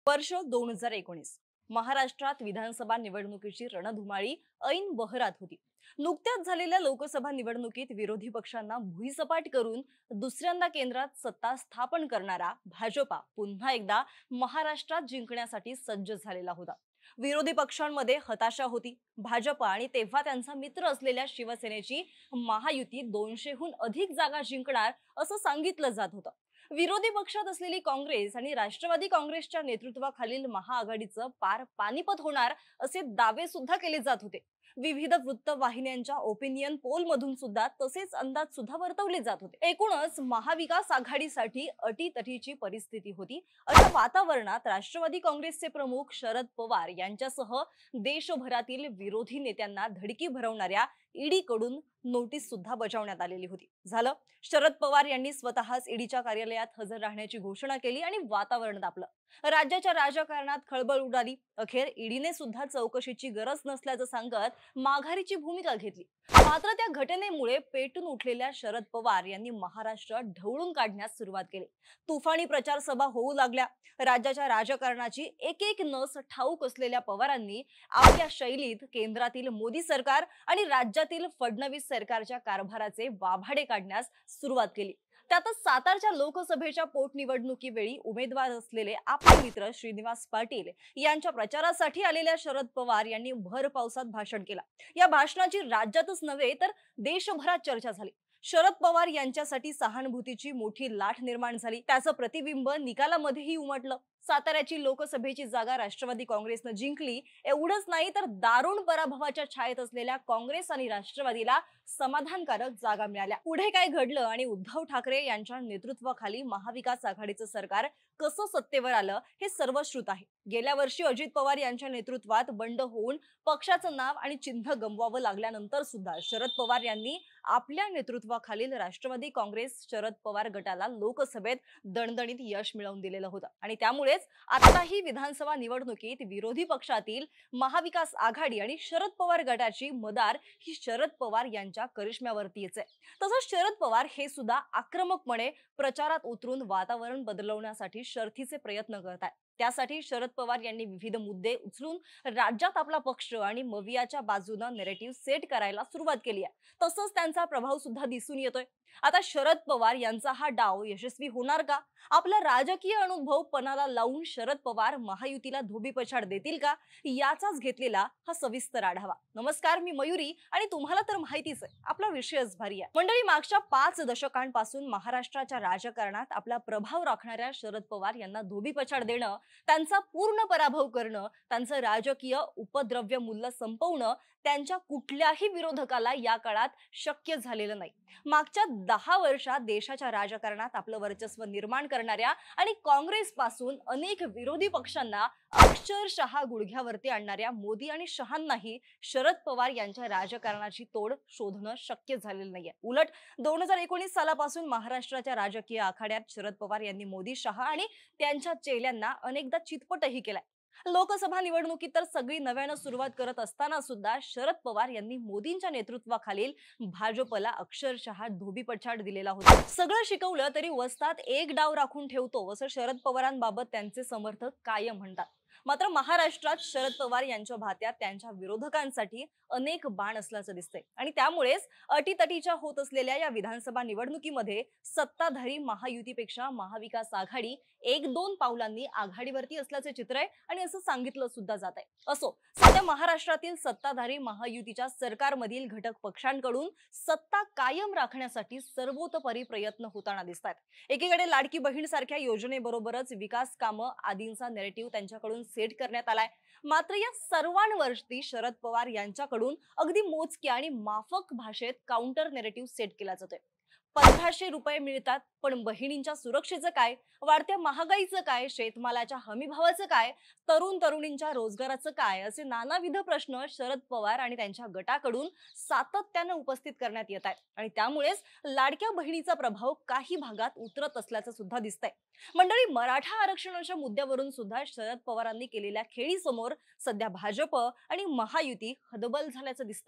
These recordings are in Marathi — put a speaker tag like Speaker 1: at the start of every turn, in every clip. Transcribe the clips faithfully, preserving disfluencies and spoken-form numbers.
Speaker 1: वर्ष दोन हजार एकोणीस महाराष्ट्रात विधानसभा निवडणुकीची रणधुमाळी ऐन बहरात होती। नुकत्याच झालेल्या लोकसभा निवडणुकीत विरोधी पक्षांना भुईसपाट करून दुसऱ्यांदा केंद्रात सत्ता स्थापन करणारा भाजपा पुन्हा एकदा महाराष्ट्रात जिंकण्यासाठी सज्ज झालेला होता। विरोधी पक्षांमध्ये हताशा होती। भाजपा आणि तेव्हा त्यांचा मित्र असलेल्या शिवसेनेची महायुती दोनशेहून अधिक जागा जिंकणार असं सांगितलं जात होतं। विरोधी पक्षात असलेली काँग्रेस आणि राष्ट्रवादी काँग्रेसच्या नेतृत्वाखालील महाआघाडीचं पार पानिपत होणार असे दावे सुद्धा केले जात होते। विविध वृत्तवाहिन्यांच्या ओपिनियन पोल मधून सुद्धा तसेच अंदाज सुद्धा वर्तवले जात होते। एकूणच महाविकास आघाडीसाठी अटीतटीची परिस्थिती होती। अशा वातावरणात राष्ट्रवादी काँग्रेसचे प्रमुख शरद पवार यांच्यासह देशभरातील विरोधी नेत्यांना धडकी भरवणाऱ्या ईडी कडून नोटीस सुद्धा बजावण्यात आलेली होती। झालं, शरद पवार यांनी स्वतःच ईडीच्या कार्यालयात हजर राहण्याची घोषणा केली आणि वातावरण तापलं। राज्याच्या राजकारणात खळबळ उडाली। अखेर ईडीने सुद्धा चौकशीची गरज नसल्याचं सांगत माघारीची भूमिका घेतली। मात्र त्या घटनेमुळे पेटून उठलेल्या शरद पवार यांनी महाराष्ट्र ढवळून काढण्यास सुरुवात केली। तुफानी प्रचार सभा होऊ लागल्या। राज्याच्या राजकारणाची एक एक नस ठाऊक असलेल्या पवारांनी आपल्या शैलीत केंद्रातील मोदी सरकार आणि राज्यातील फडणवीस सरकारच्या कारभाराचे वाभाडे काढण्यास सुरुवात केली। त्यातच सातारच्या लोकसभेच्या पोटनिवडणुकीवेळी उमेदवार असलेले आपले मित्र श्रीनिवास पाटील यांच्या प्रचारासाठी आलेल्या शरद पवार यांनी भर पावसात भाषण केलं। या भाषणाची राज्यातच नव्हे तर देशभरात चर्चा झाली। शरद पवार यांच्यासाठी सहानुभूतीची मोठी लाट निर्माण झाली। त्याचं प्रतिबिंब निकालामध्येही उमटलं। साताऱ्याची लोकसभेची जागा राष्ट्रवादी काँग्रेसने जिंकली। एवढंच नाही तर दारुण पराभवाच्या छायेत असलेल्या काँग्रेस आणि राष्ट्रवादीला समाधानकारक जागा मिळाल्या। पुढे काय घडलं आणि उद्धव ठाकरे यांच्या नेतृत्वाखाली महाविकास आघाडीचं सरकार कसं सत्तेवर आलं हे सर्वश्रुत आहे। गेल्या वर्षी अजित पवार यांच्या नेतृत्वात बंड होऊन पक्षाचं नाव आणि चिन्ह गमवावं लागल्यानंतर सुद्धा शरद पवार यांनी आपल्या नेतृत्वाखालील राष्ट्रवादी काँग्रेस शरद पवार गटाला लोकसभेत दणदणीत यश मिळवून दिलेलं होतं आणि त्यामुळेच आताही विधानसभा निवडणुकीत विरोधी पक्षातील महाविकास आघाडी आणि शरद पवार गटाची मदार ही शरद पवार यांच्या करिश्म्यावरतीच आहे। तसंच शरद पवार हे सुद्धा आक्रमकपणे प्रचारात उतरून वातावरण बदलवण्यासाठी शर्थीचे प्रयत्न करत आहेत। त्यासाठी शरद पवार यांनी विविध मुद्दे उचलून राज्यात आपला पक्ष आणि मवियाच्या बाजूने नॅरेटिव्ह सेट करायला सुरुवात केली आहे। तसंच त्यांचा प्रभाव सुद्धा दिसून येतोय। आता शरद पवार यांचा हा डाव यशस्वी होणार का? आपला राजकीय अनुभव पणाला लावून शरद पवार महायुतीला धोबीपछाड देतील का? याचाच घेतलेला हा सविस्तर आढावा। नमस्कार, मी मयुरी आणि तुम्हाला तर माहितीच आहे आपला विषयच भारी आहे। मंडळी, मागच्या पाच दशकांपासून महाराष्ट्राच्या राजकारणात आपला प्रभाव राखणाऱ्या शरद पवार यांना धोबीपछाड देणं, त्यांचा पूर्ण पराभव करणं, त्यांचं राजकीय उपद्रव्य मूल्य संपवणं त्यांच्या कुठल्याही विरोधकाला या काळात शक्य झालेलं नाही। मागच्या दहा वर्षात देशाच्या राजकारणात आपलं वर्चस्व निर्माण करणाऱ्या आणि काँग्रेस पासून अनेक विरोधी पक्षांना अक्षरशः गुडघ्यावरती आणणाऱ्या मोदी आणि शहांनाही शरद पवार यांच्या राजकारणाची तोड शोधणं शक्य झालेलं नाहीये। उलट दोन हजार एकोणीस सालापासून महाराष्ट्राच्या राजकीय आखाड्यात शरद पवार यांनी मोदी, शहा आणि त्यांच्या चेल्यांना अनेकदा चितपटही केलाय। लोकसभा निवडणुकीत तर सगळी नव्यानं सुरुवात करत असताना सुद्धा शरद पवार यांनी मोदींच्या नेतृत्वाखालील भाजपला अक्षरशः धोबीपछाड दिलेला होता। सगळं शिकवलं तरी वस्तात एक डाव राखून ठेवतो असं शरद पवारांबाबत त्यांचे समर्थक कायम म्हणतात। मात्र महाराष्ट्रात शरद पवार यांच्या भात्यात त्यांच्या विरोधकांसाठी अनेक बाण असल्याचं दिसतंय आणि त्यामुळेच अटीतटीच्या होत असलेल्या या विधानसभा निवडणुकीमध्ये सत्ताधारी महायुतीपेक्षा महाविकास आघाडी एक दोन पावलांनी आघाडीवरती असल्याचे चित्र आहे आणि असं सांगितलं सुद्धा जात आहे। असो, सध्या महाराष्ट्रातील सत्ताधारी महायुतीच्या सरकारमधील घटक पक्षांकडून सत्ता कायम राखण्यासाठी सर्वतोपरी प्रयत्न होताना दिसतात। एकीकडे लाडकी बहीण सारख्या योजनेबरोबरच विकास कामं आदींचा नॅरेटिव्ह त्यांच्याकडून सेट करण्यात आलाय। मात्र या सर्वांवरती शरद पवार यांच्याकडून अगदी मोजक्या आणि माफक भाषेत काउंटर नॅरेटिव्ह सेट केला जातोय। पंधराशे रुपये मिळतात, पण बहिणींच्या सुरक्षेचं काय? वाढत्या महागाईचं काय? शेतमालाच्या हमीभावाचं काय? तरुण तरुणींच्या रोजगाराचं काय? असे नानाविध प्रश्न शरद पवार आणि त्यांच्या गटाकडून सातत्याने उपस्थित करण्यात येत आहेत आणि त्यामुळेच लाडक्या बहिणीचा प्रभाव काही भागात उतरत असल्याचं सुद्धा दिसतंय। मंडळी, मराठा आरक्षणाच्या मुद्द्यावरून सुद्धा शरद पवारांनी केलेल्या खेळीसमोर सध्या भाजप आणि महायुती हतबल झाल्याचं दिसतंय।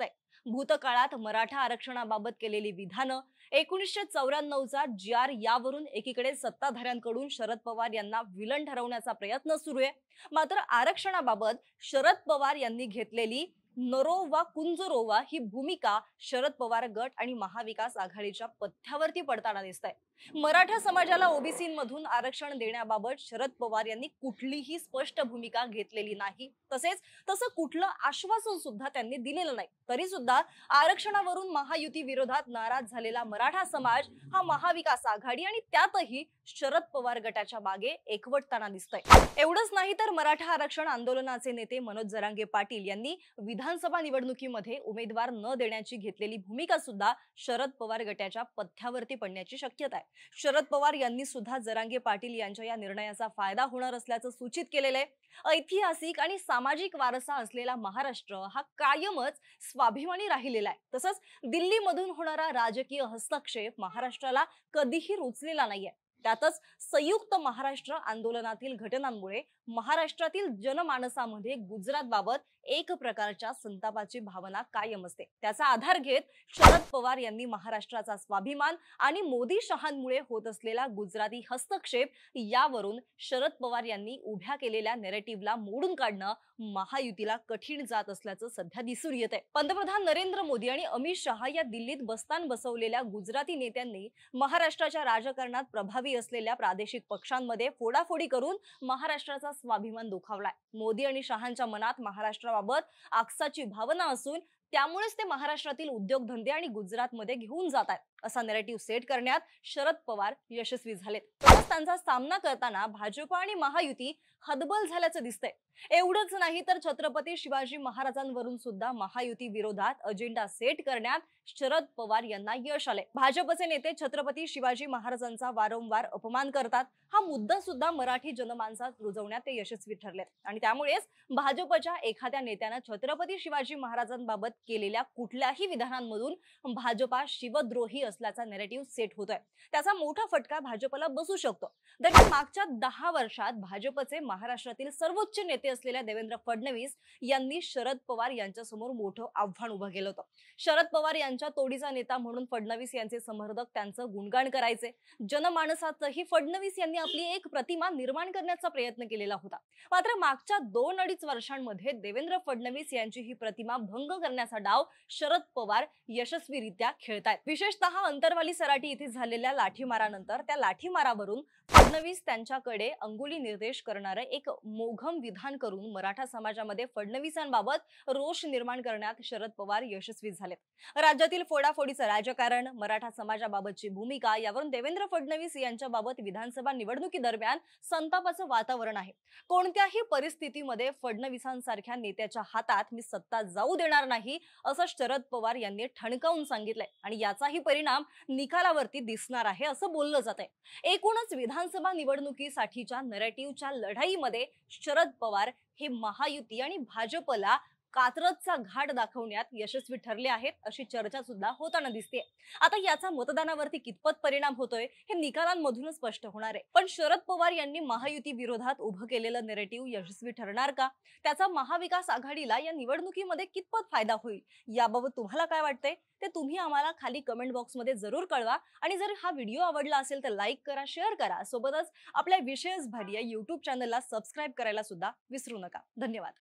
Speaker 1: भूतकाळात मराठा आरक्षणाबाबत केलेली विधानं, एकोणीसशे चौऱ्याण्णवचा जी आर यावरून एकीकडे सत्ताधाऱ्यांकडून शरद पवार यांना विलन ठरवण्याचा प्रयत्न सुरू आहे, मात्र आरक्षणाबाबत शरद पवार यांनी घेतलेली नरो वा कुंजरोवा ही भूमिका शरद पवार गट आणि महाविकास आघाडीच्या पथ्यावरती पडताना दिसत आहे. मराठा समाजाला ओबीसीमधून आरक्षण देण्याबाबत शरद पवार यांनी कुठलीही स्पष्ट भूमिका घेतलेली नाही, तसेच तसं कुठलं आश्वासन सुद्धा त्यांनी दिलेलं नाही. तरी सुद्धा आरक्षणावरून महायुती विरोधात नाराज झालेला मराठा समाज हा महाविकास आघाडी आणि त्यातही शरद पवार गटाच्या मागे एकवटताना दिसतोय. एवढंच नाही तर मराठा आरक्षण आंदोलनाचे नेते मनोज जरांगे पाटील यांनी विधानसभा निवडणुकीमध्ये उमेदवार न देण्याची घेतलेली भूमिका सुद्धा शरद पवार गटाच्या पथ्यावरती पडण्याची शक्यता आहे. शरद पवार यांनी सुद्धा जरांगे पाटील यांच्या या निर्णयाचा फायदा होणार असल्याचं सूचित केलेलं आहे. ऐतिहासिक आणि सामाजिक वारसा असलेला महाराष्ट्र हा कायमच स्वाभिमानी राहिलेला आहे. तसंच दिल्लीमधून होणारा राजकीय हस्तक्षेप महाराष्ट्राला कधीही रुचलेला नाहीये. त्यातच संयुक्त महाराष्ट्र आंदोलनातील घटनांमुळे महाराष्ट्रातील जनमानसामध्ये गुजरात बाबत एक प्रकारच्या संतापाची भावना कायम असते. त्याचा आधार घेत शरद पवार यांनी महाराष्ट्राचा स्वाभिमान आणि मोदी शहांमुळे होत असलेला गुजराती हस्तक्षेप यावरून शरद पवार यांनी उभ्या केलेल्या नॅरेटिव्हला मोडून काढणं महायुतीला कठीण जात असल्याचं सध्या दिसून येत आहे. पंतप्रधान नरेंद्र मोदी आणि अमित शहा या दिल्लीत बस्तान बसवलेल्या गुजराती नेत्यांनी महाराष्ट्राच्या राजकारणात प्रभावी असलेल्या प्रादेशिक पक्षांमध्ये फोडाफोडी करून महाराष्ट्राचा स्वाभिमान दुखावलाय. मोदी आणि शहांच्या मनात महाराष्ट्राबाबत आकसाची भावना असून त्यामुळेच ते महाराष्ट्रातील उद्योगधंदे आणि गुजरातमध्ये घेऊन जात आहेत असा नॅरेटिव्ह सेट करण्यात शरद पवार यशस्वी झालेत. तसंच त्यांचा सामना करताना भाजप आणि महायुती हतबल झाल्याचं दिसतंय. एवढंच नाही तर छत्रपती शिवाजी महाराजांवरून सुद्धा महायुती विरोधात अजेंडा सेट करण्यात शरद पवार यांना यश आले. भाजपचे नेते छत्रपती शिवाजी महाराजांचा वारंवार अपमान करतात. हा मुद्दा सुद्धा मराठी जनमानसात रुजवण्यात ते यशस्वी ठरलेत आणि त्यामुळेच भाजपच्या एखाद्या नेत्यानं छत्रपती शिवाजी महाराजांबाबत केलेल्या कुठल्याही विधानांमधून भाजपा शिवद्रोही असल्याचा नॅरेटिव्ह सेट होतोय. त्याचा मोठा फटका भाजपला बसू शकतो. दरम्यान मागच्या दहा वर्षात भाजपचे महाराष्ट्रातील सर्वोच्च नेते असलेल्या देवेंद्र फडणवीस यांनी शरद पवार यांच्या समोर मोठं आव्हान उभं केलं होतं. शरद पवार यांच्या तोडीचा नेता म्हणून फडणवीस यांचे समर्थक त्यांचं गुणगान करायचे. जनमानसातही फडणवीस यांनी आपली एक प्रतिमा निर्माण करण्याचा प्रयत्न केलेला होता. मात्र मागच्या दोन अडीच वर्षांमध्ये देवेंद्र फडणवीस यांची ही प्रतिमा भंग करण्याचा डाव शरद पवार यशस्वीरित्या खेळतायत. विशेषतः अंतरवाली सराटी येथे झालेल्या लाठीमारानंतर त्या लाठीमारावरून फडणवीस त्यांच्याकडे अंगुली निर्देश करणारे एक मोघम विधान करून मराठा समाजामध्ये फडणवीसांबाबत रोष निर्माण करण्यात शरद पवार यशस्वी झालेत. राज्यातील फोडाफोडीचं राजकारण, मराठा समाजाबाबतची भूमिका यावरून देवेंद्र फडणवीस यांच्याबाबत विधानसभा निवडणुकीदरम्यान संतापाचं वातावरण आहे. कोणत्याही परिस्थितीमध्ये फडणवीसांसारख्या नेत्याच्या हातात मी सत्ता जाऊ देणार नाही असं शरद पवार यांनी ठणकावून सांगितलंय आणि याचाही परिणाम निकालावरती दिसणार आहे असं बोललं जात आहे. एकूणच विधानसभा निवडणुकीसाठीच्या नॅरेटिव्हच्या लढाईमध्ये शरद पवार हे महायुती आणि भाजपला कात्रजचा घाट दाखवण्यात यशस्वी ठरले आहेत अशी चर्चा सुद्धा होताना दिसते. आता याचा मतदानावरती कितपत परिणाम होतोय हे निकालांमधूनच स्पष्ट होणार आहे. पण शरद पवार यांनी महायुती विरोधात उभं केलेलं नॅरेटिव्ह यशस्वी ठरणार का? त्याचा महाविकास आघाडीला या निवडणुकीमध्ये कितपत फायदा होईल याबाबत तुम्हाला काय वाटतंय ते तुम्ही आम्हाला खाली कमेंट बॉक्समध्ये जरूर कळवा. आणि जर हा व्हिडिओ आवडला असेल तर लाईक करा, शेअर करा. सोबतच आपल्या विशेष भारी या युट्यूब चॅनलला सबस्क्राईब करायला सुद्धा विसरू नका. धन्यवाद.